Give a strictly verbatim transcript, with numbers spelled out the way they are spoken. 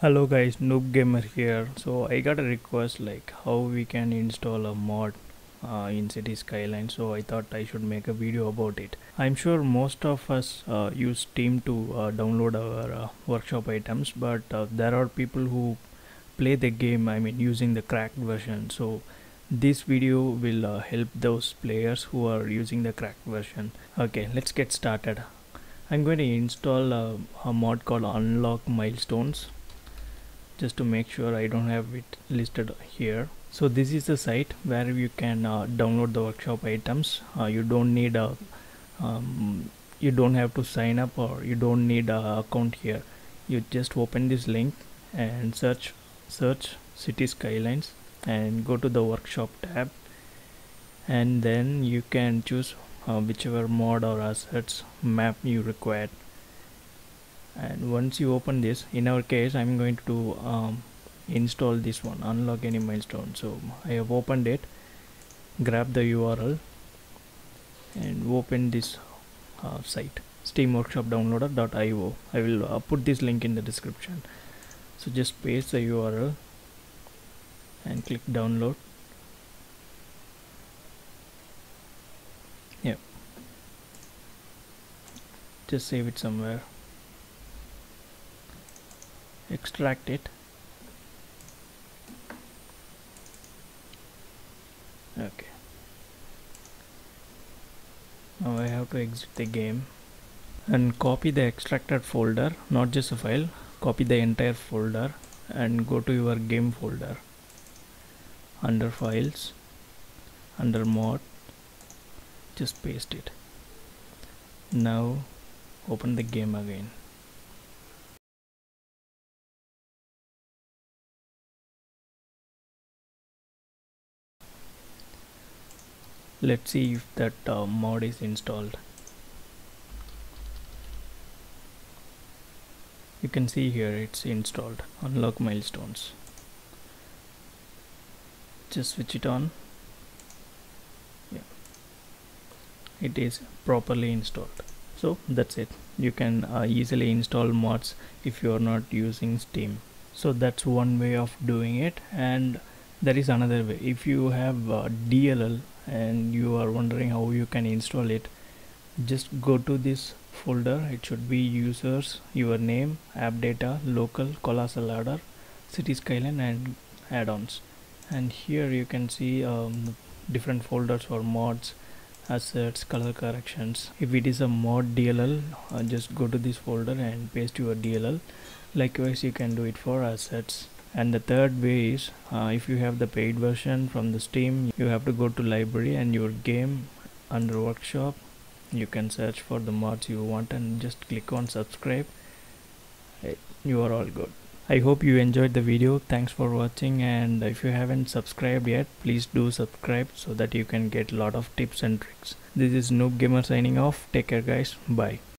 Hello guys, Noob Gamer here. So I got a request like how we can install a mod uh, in City Skylines. So I thought I should make a video about it. I'm sure most of us uh, use Steam to uh, download our uh, workshop items, but uh, there are people who play the game. I mean, using the cracked version. So this video will uh, help those players who are using the cracked version. Okay, let's get started. I'm going to install uh, a mod called Unlock Milestones, just to make sure I don't have it listed here. So this is the site where you can uh, download the workshop items. Uh, you don't need a um, you don't have to sign up, or you don't need a account here. You just open this link and search search City Skylines and go to the workshop tab, and then you can choose uh, whichever mod or assets map you require. And once you open this, in our case I'm going to um, install this one, unlock any milestone. So I have opened it, grab the U R L and open this uh, site, steam workshop downloader dot i o. I will uh, put this link in the description. So just paste the U R L and click download. Yeah, just save it somewhere, extract it. Okay, now I have to exit the game and copy the extracted folder, not just a file. Copy the entire folder and go to your game folder, under files, under mod, just paste it. Now open the game again. Let's see if that uh, mod is installed. You can see here it's installed. Unlock milestones. Just switch it on. Yeah, it is properly installed. So that's it. You can uh, easily install mods if you are not using Steam. So that's one way of doing it, and there is another way. If you have uh, D L L and you are wondering how you can install it, just go to this folder. It should be users, your name, app data, local, colossal ladder, city skyline and add-ons. And here you can see um, different folders for mods, assets, color corrections. If it is a mod D L L, uh, just go to this folder and paste your D L L. Likewise you can do it for assets. And the third way is, uh, if you have the paid version from the Steam, you have to go to library and your game, under workshop you can search for the mods you want and just click on subscribe. You are all good. I hope you enjoyed the video. Thanks for watching, and if you haven't subscribed yet, please do subscribe so that you can get a lot of tips and tricks. This is Noob Gamer signing off. Take care guys. Bye.